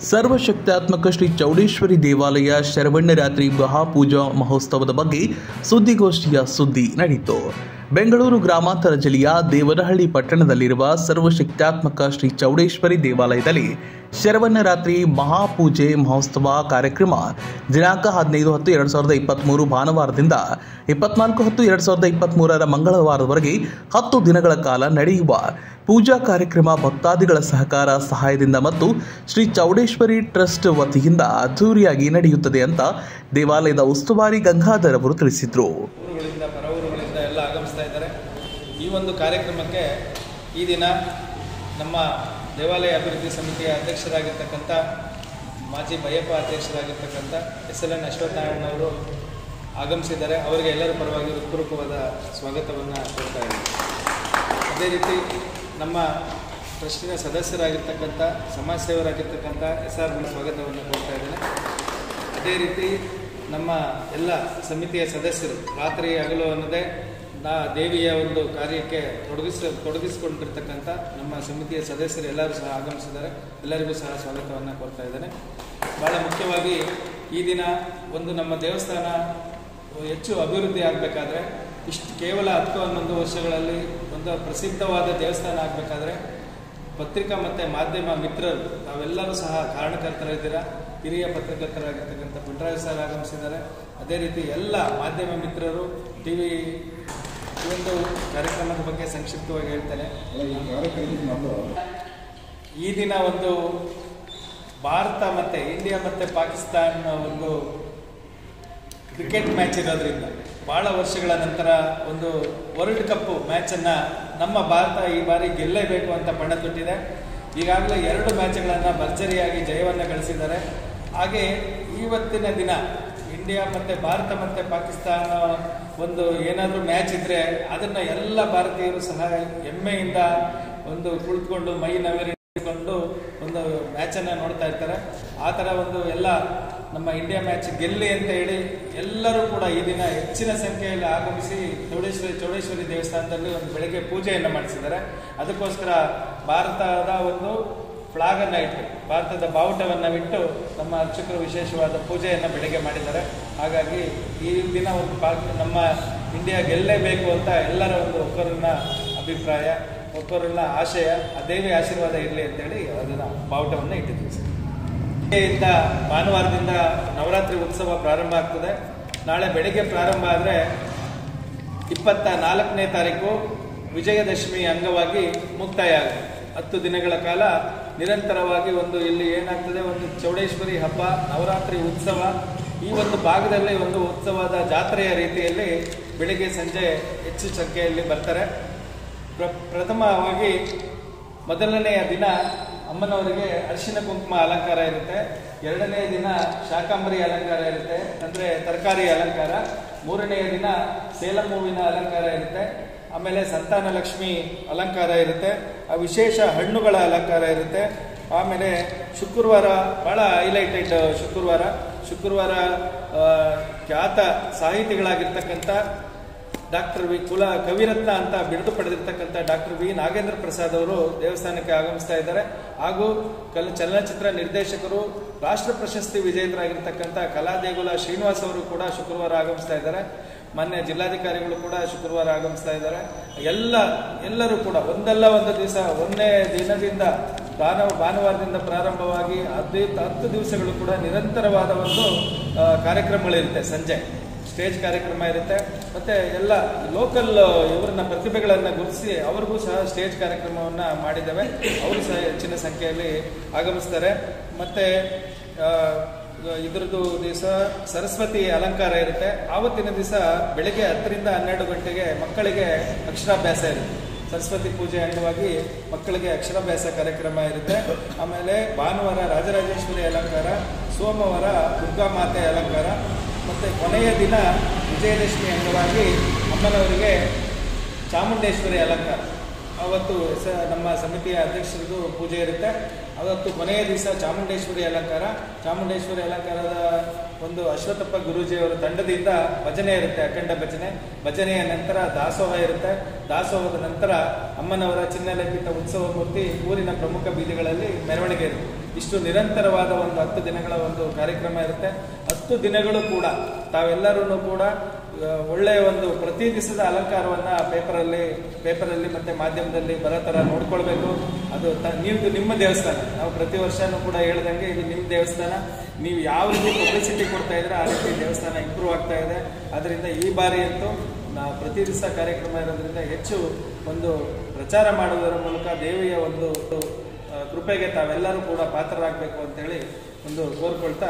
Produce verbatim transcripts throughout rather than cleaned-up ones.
ಸರ್ವಶಕ್ತಾತ್ಮಕ ಶ್ರೀ ಚೌಡೇಶ್ವರಿ ದೇವಾಲಯ ಶರವಣ್ಣರಾತ್ರಿ ಮಹಾಪೂಜಾ ಮಹೋತ್ಸವದ ಬಗ್ಗೆ ಸುದ್ದಿಗೋಷ್ಠಿಯ ಸುದ್ದಿ ನಡೆಯಿತು. ಬೆಂಗಳೂರು ಗ್ರಾಮಾಂತರ ಜಿಲ್ಲೆಯ ದೇವನಹಳ್ಳಿ ಪಟ್ಟಣದಲ್ಲಿರುವ ಸರ್ವಶಕ್ತಾತ್ಮಕ ಶ್ರೀ ಚೌಡೇಶ್ವರಿ ದೇವಾಲಯದಲ್ಲಿ ಶರವಣ್ಣರಾತ್ರಿ ಮಹಾಪೂಜೆ ಮಹೋತ್ಸವ ಕಾರ್ಯಕ್ರಮ ದಿನಾಂಕ ಹದಿನೈದು ಹತ್ತು ಎರಡು ಸಾವಿರದ ಇಪ್ಪತ್ತ್ಮೂರು ಭಾನುವಾರದಿಂದ ಇಪ್ಪತ್ನಾಲ್ಕು ಹತ್ತು ಎರಡು ಸಾವಿರದ ಇಪ್ಪತ್ತ್ಮೂರರ ಮಂಗಳವಾರದವರೆಗೆ ಹತ್ತು ದಿನಗಳ ಕಾಲ ನಡೆಯುವ ಪೂಜಾ ಕಾರ್ಯಕ್ರಮ ಭಕ್ತಾದಿಗಳ ಸಹಕಾರ ಸಹಾಯದಿಂದ ಮತ್ತು ಶ್ರೀ ಚೌಡೇಶ್ವರಿ ಟ್ರಸ್ಟ್ ವತಿಯಿಂದ ಅದ್ದೂರಿಯಾಗಿ ನಡೆಯುತ್ತದೆ ಅಂತ ದೇವಾಲಯದ ಉಸ್ತುವಾರಿ ಗಂಗಾಧರ್ ಅವರು ತಿಳಿಸಿದರು. ಎಲ್ಲ ಆಗಮಿಸ್ತಾ ಇದ್ದಾರೆ. ಈ ಒಂದು ಕಾರ್ಯಕ್ರಮಕ್ಕೆ ಈ ದಿನ ನಮ್ಮ ದೇವಾಲಯ ಅಭಿವೃದ್ಧಿ ಸಮಿತಿಯ ಅಧ್ಯಕ್ಷರಾಗಿರ್ತಕ್ಕಂಥ ಮಾಜಿ ಬಯ್ಯಪ್ಪ ಅಧ್ಯಕ್ಷರಾಗಿರ್ತಕ್ಕಂಥ ಎಸ್ ಎಲ್ ಎನ್ ಅಶ್ವತ್ಥನಾರಾಯಣವರು ಆಗಮಿಸಿದ್ದಾರೆ. ಅವರಿಗೆ ಎಲ್ಲರ ಪರವಾಗಿ ಹೃತ್ಪೂರ್ವಕವಾದ ಸ್ವಾಗತವನ್ನು ಕೊಡ್ತಾ ಇದ್ದಾರೆ. ಅದೇ ರೀತಿ ನಮ್ಮ ಟ್ರಸ್ಟಿನ ಸದಸ್ಯರಾಗಿರ್ತಕ್ಕಂಥ ಸಮಾಜ ಸೇವರಾಗಿರ್ತಕ್ಕಂಥ ಎಸ್ ಆರ್ ಬಿ ಸ್ವಾಗತವನ್ನು ಕೊಡ್ತಾ ಇದ್ದೇನೆ. ಅದೇ ರೀತಿ ನಮ್ಮ ಎಲ್ಲ ಸಮಿತಿಯ ಸದಸ್ಯರು ರಾತ್ರಿ ಹಗಲು ಅನ್ನೋದೇ ನಾ ದೇವಿಯ ಒಂದು ಕಾರ್ಯಕ್ಕೆ ತೊಡಗಿಸ ತೊಡಗಿಸಿಕೊಂಡಿರ್ತಕ್ಕಂಥ ನಮ್ಮ ಸಮಿತಿಯ ಸದಸ್ಯರು ಎಲ್ಲರೂ ಸಹ ಆಗಮಿಸಿದ್ದಾರೆ. ಎಲ್ಲರಿಗೂ ಸಹ ಸ್ವಾಗತವನ್ನು ಕೊಡ್ತಾ ಇದ್ದೇನೆ. ಭಾಳ ಮುಖ್ಯವಾಗಿ ಈ ದಿನ ಒಂದು ನಮ್ಮ ದೇವಸ್ಥಾನ ಹೆಚ್ಚು ಅಭಿವೃದ್ಧಿ ಆಗಬೇಕಾದ್ರೆ ಇಷ್ಟು ಕೇವಲ ಹತ್ತು ಹನ್ನೊಂದು ವರ್ಷಗಳಲ್ಲಿ ಒಂದು ಪ್ರಸಿದ್ಧವಾದ ದೇವಸ್ಥಾನ ಆಗಬೇಕಾದ್ರೆ ಪತ್ರಿಕಾ ಮತ್ತು ಮಾಧ್ಯಮ ಮಿತ್ರರು ತಾವೆಲ್ಲರೂ ಸಹ ಕಾರಣಕರ್ತರಿದ್ದೀರಾ. ಹಿರಿಯ ಪತ್ರಕರ್ತರಾಗಿರ್ತಕ್ಕಂಥ ಪುಟ್ಟರಾಜ ಸರ್ ಆಗಮಿಸಿದ್ದಾರೆ. ಅದೇ ರೀತಿ ಎಲ್ಲ ಮಾಧ್ಯಮ ಮಿತ್ರರು ಟಿ ವಿ ಈ ಒಂದು ಕಾರ್ಯಕ್ರಮದ ಬಗ್ಗೆ ಸಂಕ್ಷಿಪ್ತವಾಗಿ ಹೇಳ್ತೇನೆ. ಈ ದಿನ ಒಂದು ಭಾರತ ಮತ್ತು ಇಂಡಿಯಾ ಮತ್ತು ಪಾಕಿಸ್ತಾನ ಒಂದು ಕ್ರಿಕೆಟ್ ಮ್ಯಾಚ್ ಇರೋದ್ರಿಂದ ಭಾಳ ವರ್ಷಗಳ ನಂತರ ಒಂದು ವರ್ಲ್ಡ್ ಕಪ್ ಮ್ಯಾಚನ್ನು ನಮ್ಮ ಭಾರತ ಈ ಬಾರಿ ಗೆಲ್ಲೇಬೇಕು ಅಂತ ಪಣ ತೊಟ್ಟಿದೆ. ಈಗಾಗಲೇ ಎರಡು ಮ್ಯಾಚ್ಗಳನ್ನು ಭರ್ಜರಿಯಾಗಿ ಜಯವನ್ನು ಗಳಿಸಿದ್ದಾರೆ. ಹಾಗೆ ಇವತ್ತಿನ ದಿನ ಇಂಡಿಯಾ ಮತ್ತು ಭಾರತ ಮತ್ತು ಪಾಕಿಸ್ತಾನ ಒಂದು ಏನಾದರೂ ಮ್ಯಾಚ್ ಇದ್ದರೆ ಅದನ್ನು ಎಲ್ಲ ಭಾರತೀಯರು ಸಹ ಹೆಮ್ಮೆಯಿಂದ ಒಂದು ಕುಳಿತುಕೊಂಡು ಮೈ ನವಿರಿಕೊಂಡು ಒಂದು ಮ್ಯಾಚನ್ನು ನೋಡ್ತಾ ಇರ್ತಾರೆ. ಆ ಥರ ಒಂದು ಎಲ್ಲ ನಮ್ಮ ಇಂಡಿಯಾ ಮ್ಯಾಚ್ ಗೆಲ್ಲಿ ಅಂತ ಹೇಳಿ ಎಲ್ಲರೂ ಕೂಡ ಈ ದಿನ ಹೆಚ್ಚಿನ ಸಂಖ್ಯೆಯಲ್ಲಿ ಆಗಮಿಸಿ ಚೌಡೇಶ್ವರಿ ಚೌಡೇಶ್ವರಿ ದೇವಸ್ಥಾನದಲ್ಲಿ ಒಂದು ಬೆಳಗ್ಗೆ ಪೂಜೆಯನ್ನು ಮಾಡಿಸಿದ್ದಾರೆ. ಅದಕ್ಕೋಸ್ಕರ ಭಾರತದ ಒಂದು ಫ್ಲಾಗನ್ನು ಇಟ್ಟು ಭಾರತದ ಬಾವುಟವನ್ನು ಬಿಟ್ಟು ನಮ್ಮ ಅರ್ಚಕರು ವಿಶೇಷವಾದ ಪೂಜೆಯನ್ನು ಬೆಳಗ್ಗೆ ಮಾಡಿದ್ದಾರೆ. ಹಾಗಾಗಿ ಈ ದಿನ ಒಂದು ಪಾ ನಮ್ಮ ಇಂಡಿಯಾ ಗೆಲ್ಲೇಬೇಕು ಅಂತ ಎಲ್ಲರ ಒಂದು ಒಬ್ಬರನ್ನ ಅಭಿಪ್ರಾಯ ಒಬ್ಬರನ್ನ ಆಶಯ ಆ ದೇವಿ ಆಶೀರ್ವಾದ ಇರಲಿ ಅಂತೇಳಿ ಅದನ್ನು ಬಾವುಟವನ್ನು ಇಟ್ಟಿದ್ದೀವಿ ಸರ್. ಇಂದ ಭಾನುವಾರದಿಂದ ನವರಾತ್ರಿ ಉತ್ಸವ ಪ್ರಾರಂಭ ಆಗ್ತದೆ. ನಾಳೆ ಬೆಳಿಗ್ಗೆ ಪ್ರಾರಂಭ ಆದರೆ ಇಪ್ಪತ್ತ ನಾಲ್ಕನೇ ತಾರೀಕು ವಿಜಯದಶಮಿ ಅಂಗವಾಗಿ ಮುಕ್ತಾಯ ಆಗುತ್ತೆ. ಹತ್ತು ದಿನಗಳ ಕಾಲ ನಿರಂತರವಾಗಿ ಒಂದು ಇಲ್ಲಿ ಏನಾಗ್ತದೆ ಒಂದು ಚೌಡೇಶ್ವರಿ ಹಬ್ಬ ನವರಾತ್ರಿ ಉತ್ಸವ ಈ ಒಂದು ಭಾಗದಲ್ಲಿ ಒಂದು ಉತ್ಸವದ ಜಾತ್ರೆಯ ರೀತಿಯಲ್ಲಿ ಬೆಳಿಗ್ಗೆ ಸಂಜೆ ಹೆಚ್ಚು ಸಂಖ್ಯೆಯಲ್ಲಿ ಬರ್ತಾರೆ. ಪ್ರ ಪ್ರಥಮವಾಗಿ ಮೊದಲನೆಯ ದಿನ ಅಮ್ಮನವರಿಗೆ ಅರಿಶಿನ ಕುಂಕುಮ ಅಲಂಕಾರ ಇರುತ್ತೆ. ಎರಡನೆಯ ದಿನ ಶಾಕಾಂಬರಿ ಅಲಂಕಾರ ಇರುತ್ತೆ, ಅಂದರೆ ತರಕಾರಿ ಅಲಂಕಾರ. ಮೂರನೆಯ ದಿನ ಸೇಲಂ ಹೂವಿನ ಅಲಂಕಾರ ಇರುತ್ತೆ. ಆಮೇಲೆ ಸಂತಾನ ಲಕ್ಷ್ಮಿ ಅಲಂಕಾರ ಇರುತ್ತೆ. ವಿಶೇಷ ಹಣ್ಣುಗಳ ಅಲಂಕಾರ ಇರುತ್ತೆ. ಆಮೇಲೆ ಶುಕ್ರವಾರ ಭಾಳ ಹೈಲೈಟೆಡ್ ಶುಕ್ರವಾರ ಶುಕ್ರವಾರ ಖ್ಯಾತ ಸಾಹಿತಿಗಳಾಗಿರ್ತಕ್ಕಂಥ ಡಾಕ್ಟರ್ ವಿ ಕುಲ ಕವಿರತ್ನ ಅಂತ ಬಿರುದು ಪಡೆದಿರ್ತಕ್ಕಂಥ ಡಾಕ್ಟರ್ ವಿ ನಾಗೇಂದ್ರ ಪ್ರಸಾದ್ ಅವರು ದೇವಸ್ಥಾನಕ್ಕೆ ಆಗಮಿಸ್ತಾ ಇದ್ದಾರೆ. ಹಾಗೂ ಕಲ್ ಚಲನಚಿತ್ರ ನಿರ್ದೇಶಕರು ರಾಷ್ಟ್ರ ಪ್ರಶಸ್ತಿ ವಿಜೇತರಾಗಿರ್ತಕ್ಕಂಥ ಕಲಾದೇಗುಲ ಶ್ರೀನಿವಾಸ್ ಅವರು ಕೂಡ ಶುಕ್ರವಾರ ಆಗಮಿಸ್ತಾ ಇದ್ದಾರೆ. ಮಾನ್ಯ ಜಿಲ್ಲಾಧಿಕಾರಿಗಳು ಕೂಡ ಶುಕ್ರವಾರ ಆಗಮಿಸ್ತಾ ಇದ್ದಾರೆ. ಎಲ್ಲ ಎಲ್ಲರೂ ಕೂಡ ಒಂದಲ್ಲ ಒಂದು ದಿವಸ ಒಂದೇ ದಿನದಿಂದ ಭಾನ ಭಾನುವಾರದಿಂದ ಪ್ರಾರಂಭವಾಗಿ ಹದಿನೈದು ಹತ್ತು ದಿವಸಗಳು ಕೂಡ ನಿರಂತರವಾದ ಒಂದು ಕಾರ್ಯಕ್ರಮಗಳಿರುತ್ತೆ. ಸಂಜೆ ಸ್ಟೇಜ್ ಕಾರ್ಯಕ್ರಮ ಇರುತ್ತೆ. ಮತ್ತು ಎಲ್ಲ ಲೋಕಲ್ ಇವರನ್ನ ಪ್ರತಿಭೆಗಳನ್ನು ಗುರುತಿಸಿ ಅವ್ರಿಗೂ ಸಹ ಸ್ಟೇಜ್ ಕಾರ್ಯಕ್ರಮವನ್ನು ಮಾಡಿದ್ದೇವೆ. ಅವರು ಸಹ ಹೆಚ್ಚಿನ ಸಂಖ್ಯೆಯಲ್ಲಿ ಆಗಮಿಸ್ತಾರೆ. ಮತ್ತು ಇದರದ್ದು ದಿವಸ ಸರಸ್ವತಿ ಅಲಂಕಾರ ಇರುತ್ತೆ. ಆವತ್ತಿನ ದಿವಸ ಬೆಳಗ್ಗೆ ಹತ್ತರಿಂದ ಹನ್ನೆರಡು ಗಂಟೆಗೆ ಮಕ್ಕಳಿಗೆ ಅಕ್ಷರಾಭ್ಯಾಸ ಇರುತ್ತೆ. ಸರಸ್ವತಿ ಪೂಜೆ ಅಂಗವಾಗಿ ಮಕ್ಕಳಿಗೆ ಅಕ್ಷರಾಭ್ಯಾಸ ಕಾರ್ಯಕ್ರಮ ಇರುತ್ತೆ. ಆಮೇಲೆ ಭಾನುವಾರ ರಾಜರಾಜೇಶ್ವರಿ ಅಲಂಕಾರ, ಸೋಮವಾರ ದುರ್ಗಾ ಮಾತೆ ಅಲಂಕಾರ, ಮತ್ತು ಕೊನೆಯ ದಿನ ವಿಜಯದಶಮಿ ಅಂಗವಾಗಿ ಅಮ್ಮನವರಿಗೆ ಚಾಮುಂಡೇಶ್ವರಿ ಅಲಂಕಾರ. ಅವತ್ತು ಸ ನಮ್ಮ ಸಮಿತಿಯ ಅಧ್ಯಕ್ಷರದು ಪೂಜೆ ಇರುತ್ತೆ. ಅವತ್ತು ಕೊನೆಯ ದಿವಸ ಚಾಮುಂಡೇಶ್ವರಿ ಅಲಂಕಾರ. ಚಾಮುಂಡೇಶ್ವರಿ ಅಲಂಕಾರದ ಒಂದು ಅಶ್ವತ್ಥಪ್ಪ ಗುರೂಜಿಯವರ ತಂಡದಿಂದ ಭಜನೆ ಇರುತ್ತೆ, ಅಖಂಡ ಭಜನೆ. ಭಜನೆಯ ನಂತರ ದಾಸೋಹ ಇರುತ್ತೆ. ದಾಸೋಹದ ನಂತರ ಅಮ್ಮನವರ ಚಿನ್ನಲೆಪಿತ ಉತ್ಸವ ಮೂರ್ತಿ ಊರಿನ ಪ್ರಮುಖ ಬೀದಿಗಳಲ್ಲಿ ಮೆರವಣಿಗೆ ಇರುತ್ತೆ. ಇಷ್ಟು ನಿರಂತರವಾದ ಒಂದು ಹತ್ತು ದಿನಗಳ ಒಂದು ಕಾರ್ಯಕ್ರಮ ಇರುತ್ತೆ. ಹತ್ತು ದಿನಗಳು ಕೂಡ ತಾವೆಲ್ಲರೂ ಕೂಡ ಒಳ್ಳೆಯ ಒಂದು ಪ್ರತಿ ದಿವಸದ ಅಲಂಕಾರವನ್ನ ಪೇಪರಲ್ಲಿ ಪೇಪರಲ್ಲಿ ಮತ್ತೆ ಮಾಧ್ಯಮದಲ್ಲಿ ಬರೋ ಥರ ನೋಡ್ಕೊಳ್ಬೇಕು. ಅದು ನೀವು ನಿಮ್ಮ ದೇವಸ್ಥಾನ, ನಾವು ಪ್ರತಿ ವರ್ಷನೂ ಕೂಡ ಹೇಳ್ದಂಗೆ ಇದು ನಿಮ್ಮ ದೇವಸ್ಥಾನ. ನೀವು ಯಾವ ರೀತಿ ಪಬ್ಲಿಸಿಟಿ ಕೊಡ್ತಾ ಇದ್ರೆ ಆ ರೀತಿ ದೇವಸ್ಥಾನ ಇಂಪ್ರೂವ್ ಆಗ್ತಾ ಇದೆ. ಅದರಿಂದ ಈ ಬಾರಿ ಅಂತೂ ನಾವು ಪ್ರತಿ ದಿವಸ ಕಾರ್ಯಕ್ರಮ ಇರೋದ್ರಿಂದ ಹೆಚ್ಚು ಒಂದು ಪ್ರಚಾರ ಮಾಡುವುದರ ಮೂಲಕ ದೇವಿಯ ಒಂದು ಕೃಪೆಗೆ ತಾವೆಲ್ಲರೂ ಕೂಡ ಪಾತ್ರರಾಗಬೇಕು ಅಂತೇಳಿ ಒಂದು ಕೋರ್ಕೊಳ್ತಾ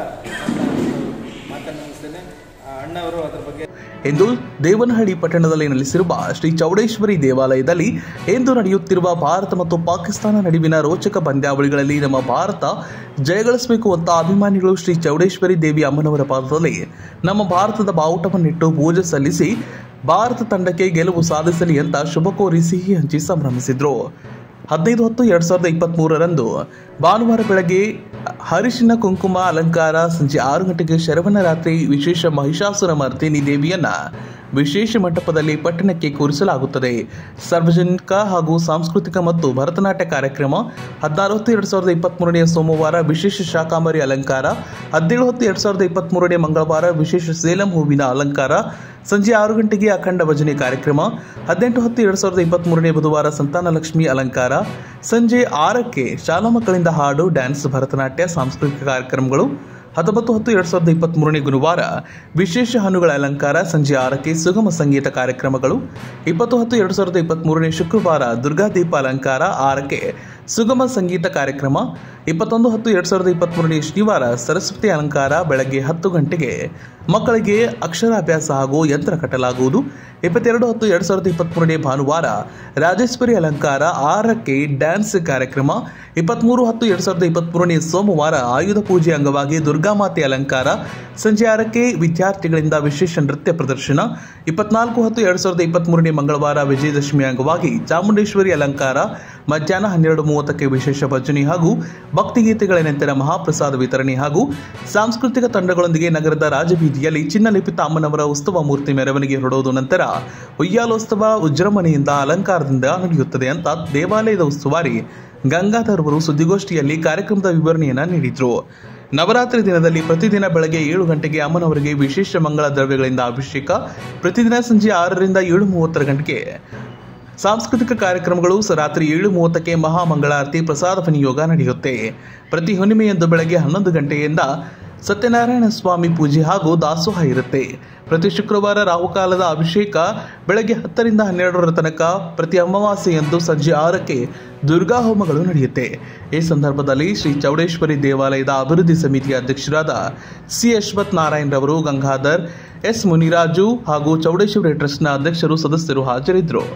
ಮಾತನಾಡಿಸ್ತೇನೆ. ಅಣ್ಣವರು ಅದರ ಬಗ್ಗೆ ಎಂದು ದೇವನಹಳ್ಳಿ ಪಟ್ಟಣದಲ್ಲಿ ನೆಲೆಸಿರುವ ಶ್ರೀ ಚೌಡೇಶ್ವರಿ ದೇವಾಲಯದಲ್ಲಿ ಇಂದು ನಡೆಯುತ್ತಿರುವ ಭಾರತ ಮತ್ತು ಪಾಕಿಸ್ತಾನ ನಡುವಿನ ರೋಚಕ ಪಂದ್ಯಾವಳಿಗಳಲ್ಲಿ ನಮ್ಮ ಭಾರತ ಜಯಗಳಿಸಬೇಕು ಅಂತ ಅಭಿಮಾನಿಗಳು ಶ್ರೀ ಚೌಡೇಶ್ವರಿ ದೇವಿ ಅಮ್ಮನವರ ಪಾದದಲ್ಲಿ ನಮ್ಮ ಭಾರತದ ಬಾವುಟವನ್ನಿಟ್ಟು ಪೂಜೆ ಸಲ್ಲಿಸಿ ಭಾರತ ತಂಡಕ್ಕೆ ಗೆಲುವು ಸಾಧಿಸಲಿ ಅಂತ ಶುಭ ಕೋರಿ ಸಿಹಿ ಹಂಚಿ ಸಂಭ್ರಮಿಸಿದ್ರು. ಹದಿನೈದು ಹತ್ತು ಎರಡ್ ಸಾವಿರದ ಇಪ್ಪತ್ತ್ ಮೂರರಂದು ಭಾನುವಾರ ಬೆಳಗ್ಗೆ ಹರಿಶಿನ ಕುಂಕುಮ ಅಲಂಕಾರ, ಸಂಜೆ ಆರು ಗಂಟೆಗೆ ಶರವಣ ರಾತ್ರಿ ವಿಶೇಷ ಮಹಿಷಾಸುರ ಮರ್ದಿನಿ ದೇವಿಯನ್ನ ವಿಶೇಷ ಮಂಟಪದಲ್ಲಿ ಪಟ್ಟಣಕ್ಕೆ ಕೂರಿಸಲಾಗುತ್ತದೆ. ಸಾರ್ವಜನಿಕ ಹಾಗೂ ಸಾಂಸ್ಕೃತಿಕ ಮತ್ತು ಭರತನಾಟ್ಯ ಕಾರ್ಯಕ್ರಮ ಹದಿನಾರು ಹತ್ತು ಎರಡ್ ಸಾವಿರದ ಇಪ್ಪತ್ತ್ ಮೂರನೇ ಸೋಮವಾರ ವಿಶೇಷ ಶಾಕಾಂಬರಿ ಅಲಂಕಾರ, ಹದಿನೇಳು ಹತ್ತು ಎರಡ್ ಸಾವಿರದ ಇಪ್ಪತ್ತ್ ಮೂರನೇ ಮಂಗಳವಾರ ವಿಶೇಷ ಸೇಲಂ ಹೂವಿನ ಅಲಂಕಾರ, ಸಂಜೆ ಆರು ಗಂಟೆಗೆ ಅಖಂಡ ಭಜನೆ ಕಾರ್ಯಕ್ರಮ, ಹದಿನೆಂಟು ಹತ್ತು ಎರಡ್ ಸಾವಿರದ ಇಪ್ಪತ್ತ್ ಮೂರನೇ ಬುಧವಾರ ಸಂತಾನ ಲಕ್ಷ್ಮಿ ಅಲಂಕಾರ, ಸಂಜೆ ಆರಕ್ಕೆ ಶಾಲಾ ಮಕ್ಕಳಿಂದ ಹಾಡು, ಡ್ಯಾನ್ಸ್, ಭರತನಾಟ್ಯ, ಸಾಂಸ್ಕೃತಿಕ ಕಾರ್ಯಕ್ರಮಗಳು, ಹತ್ತೊಂಬತ್ತು ಹತ್ತು ಎರಡ್ ಸಾವಿರದ ಇಪ್ಪತ್ತ್ ಮೂರನೇ ಗುರುವಾರ ವಿಶೇಷ ಹಣ್ಣುಗಳ ಅಲಂಕಾರ, ಸಂಜೆ ಆರಕ್ಕೆ ಸುಗಮ ಸಂಗೀತ ಕಾರ್ಯಕ್ರಮಗಳು, ಇಪ್ಪತ್ತು ಹತ್ತು ಎರಡ್ ಸಾವಿರದ ಇಪ್ಪತ್ತ್ ಮೂರನೇ ಶುಕ್ರವಾರ ದುರ್ಗಾದೀಪ ಅಲಂಕಾರ, ಆರಕ್ಕೆ ಸುಗಮ ಸಂಗೀತ ಕಾರ್ಯಕ್ರಮ, ಇಪ್ಪತ್ತೊಂದು ಹತ್ತು ಎರಡ್ ಸಾವಿರದ ಇಪ್ಪತ್ತ್ ಮೂರನೇ ಶನಿವಾರ ಸರಸ್ವತಿ ಅಲಂಕಾರ, ಬೆಳಗ್ಗೆ ಹತ್ತು ಗಂಟೆಗೆ ಮಕ್ಕಳಿಗೆ ಅಕ್ಷರಾಭ್ಯಾಸ ಹಾಗೂ ಯಂತ್ರ ಕಟ್ಟಲಾಗುವುದು. ಇಪ್ಪತ್ತೆರಡು ಹತ್ತು ಎರಡ್ ಸಾವಿರದ ಇಪ್ಪತ್ತ್ ಮೂರನೇ ಭಾನುವಾರ ರಾಜೇಶ್ವರಿ ಅಲಂಕಾರ, ಆರಕ್ಕೆ ಡ್ಯಾನ್ಸ್ ಕಾರ್ಯಕ್ರಮ, ಇಪ್ಪತ್ತ್ಮೂರು ಹತ್ತು ಎರಡ್ ಸಾವಿರದ ಇಪ್ಪತ್ತ್ ಮೂರನೇ ಸೋಮವಾರ ಆಯುಧ ಪೂಜೆ ಅಂಗವಾಗಿ ದುರ್ಗಾಮಾತೆ ಅಲಂಕಾರ, ಸಂಜೆ ಆರಕ್ಕೆ ವಿದ್ಯಾರ್ಥಿಗಳಿಂದ ವಿಶೇಷ ನೃತ್ಯ ಪ್ರದರ್ಶನ, ಇಪ್ಪತ್ನಾಲ್ಕು ಹತ್ತು ಎರಡ್ ಸಾವಿರದ ಇಪ್ಪತ್ತ್ ಮೂರನೇ ಮಂಗಳವಾರ ವಿಜಯದಶಮಿ ಅಂಗವಾಗಿ ಚಾಮುಂಡೇಶ್ವರಿ ಅಲಂಕಾರ, ಮಧ್ಯಾಹ್ನ ಹನ್ನೆರಡು ಮೂವತ್ತಕ್ಕೆ ವಿಶೇಷ ಭಜನೆ ಹಾಗೂ ಭಕ್ತಿಗೀತೆಗಳ ನಂತರ ಮಹಾಪ್ರಸಾದ ವಿತರಣೆ ಹಾಗೂ ಸಾಂಸ್ಕೃತಿಕ ತಂಡಗಳೊಂದಿಗೆ ನಗರದ ರಾಜಬೀದಿಯಲ್ಲಿ ಚಿನ್ನಲಿಪಿತ ಅಮ್ಮನವರ ಉತ್ಸವ ಮೂರ್ತಿ ಮೆರವಣಿಗೆ ಹೊರಡುವುದು. ನಂತರ ಉಯ್ಯಾಲೋತ್ಸವ ವಿಜೃಂಭಣೆಯಿಂದ ಅಲಂಕಾರದಿಂದ ನಡೆಯುತ್ತದೆ ಅಂತ ದೇವಾಲಯದ ಉಸ್ತುವಾರಿ ಗಂಗಾಧರ್ ಅವರು ಸುದ್ದಿಗೋಷ್ಠಿಯಲ್ಲಿ ಕಾರ್ಯಕ್ರಮದ ವಿವರಣೆಯನ್ನ ನೀಡಿದರು. ನವರಾತ್ರಿ ದಿನದಲ್ಲಿ ಪ್ರತಿದಿನ ಬೆಳಗ್ಗೆ ಏಳು ಗಂಟೆಗೆ ಅಮ್ಮನವರಿಗೆ ವಿಶೇಷ ಮಂಗಳ ದ್ರವ್ಯಗಳಿಂದ ಅಭಿಷೇಕ, ಪ್ರತಿದಿನ ಸಂಜೆ ಆರರಿಂದ ಏಳು ಮೂವತ್ತರ ಗಂಟೆಗೆ ಸಾಂಸ್ಕೃತಿಕ ಕಾರ್ಯಕ್ರಮಗಳು, ರಾತ್ರಿ ಏಳು ಮೂವತ್ತಕ್ಕೆ ಮಹಾಮಂಗಳಾರತಿ, ಪ್ರಸಾದ ವಿನಿಯೋಗ ನಡೆಯುತ್ತೆ. ಪ್ರತಿ ಹುಣ್ಣಿಮೆಯಂದು ಬೆಳಗ್ಗೆ ಹನ್ನೊಂದು ಗಂಟೆಯಿಂದ ಸತ್ಯನಾರಾಯಣ ಸ್ವಾಮಿ ಪೂಜೆ ಹಾಗೂ ದಾಸೋಹ ಇರುತ್ತೆ. ಪ್ರತಿ ಶುಕ್ರವಾರ ರಾಹುಕಾಲದ ಅಭಿಷೇಕ ಬೆಳಗ್ಗೆ ಹತ್ತರಿಂದ ಹನ್ನೆರಡರ ತನಕ, ಪ್ರತಿ ಅಮಾವಾಸ್ಯೆಯಂದು ಸಂಜೆ ಆರಕ್ಕೆ ದುರ್ಗಾ ಹೋಮಗಳು ನಡೆಯುತ್ತೆ. ಈ ಸಂದರ್ಭದಲ್ಲಿ ಶ್ರೀ ಚೌಡೇಶ್ವರಿ ದೇವಾಲಯದ ಅಭಿವೃದ್ಧಿ ಸಮಿತಿಯ ಅಧ್ಯಕ್ಷರಾದ ಸಿ ಅಶ್ವಥ್ ನಾರಾಯಣ್ ರವರು, ಗಂಗಾಧರ್, ಎಸ್ ಮುನಿರಾಜು ಹಾಗೂ ಚೌಡೇಶ್ವರಿ ಟ್ರಸ್ಟ್ನ ಅಧ್ಯಕ್ಷರು, ಸದಸ್ಯರು ಹಾಜರಿದ್ದರು.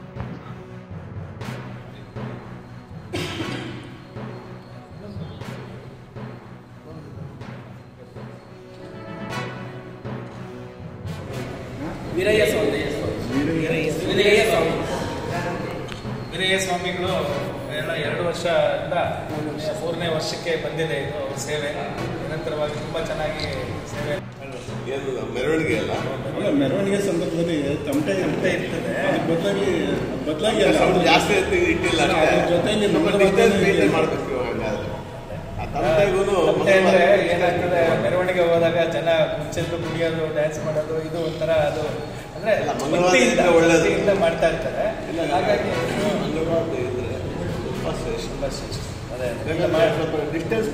ವೀರಯ್ಯ ಸ್ವಾಮಿ ವೀರಯ್ಯ ಸ್ವಾಮಿಗಳು ಎಲ್ಲ ಎರಡು ವರ್ಷದಿಂದ ಮೂರನೇ ವರ್ಷಕ್ಕೆ ಬಂದಿದೆ ಇದು ಅವ್ರ ಸೇವೆ. ನಿರಂತರವಾಗಿ ತುಂಬ ಚೆನ್ನಾಗಿ ಸೇವೆ. ಮೆರವಣಿಗೆ ಅಲ್ಲ, ಮೆರವಣಿಗೆ ಸಂದರ್ಭದಲ್ಲಿ ತಮಟೆ ತಮಟೆ ಇರ್ತದೆ, ಬದಲಾಗಿ ಬದಲಾಗಿ ಜಾಸ್ತಿ ಇಟ್ಟಿಲ್ಲ, ಜೊತೆಯಲ್ಲಿ ಮಾಡಬೇಕು. ತಮಟೆ ಅಂದರೆ ಏನಾಗ್ತದೆ, ಮೆರವಣಿಗೆ ಹೋದಾಗ ಜನ ಮುಂಚೆದ್ದು ಕುಡಿಯೋದು, ಡ್ಯಾನ್ಸ್ ಮಾಡೋದು, ಇದು ಒಂಥರ ಅದು ಅಂದ್ರೆ ಒಳ್ಳೆಯಿಂದ ಮಾಡ್ತಾ ಇರ್ತಾರೆ. ಹಾಗಾಗಿ ಡಿಸ್ಟೆನ್ಸ್